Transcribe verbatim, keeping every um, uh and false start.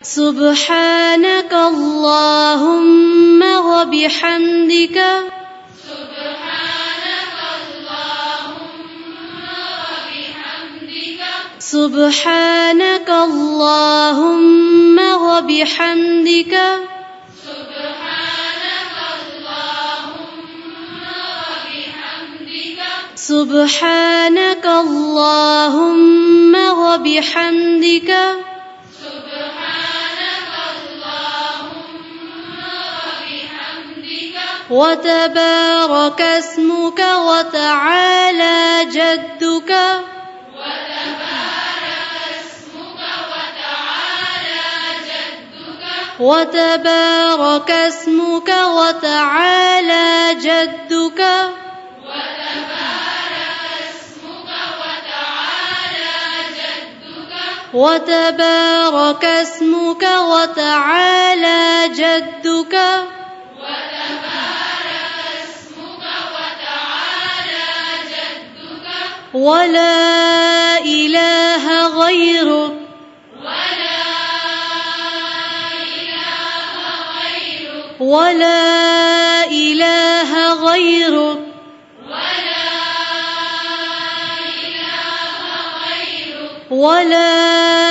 سبحانك اللهم وبحمدك سبحانك اللهم وبحمدك سبحانك اللهم وبحمدك وتبارك اسمك وتعالى جدك وتبارك اسمك وتعالى جدك وتبارك اسمك وتعالى جدك ولا إله غيرك ولا إله غيرك ولا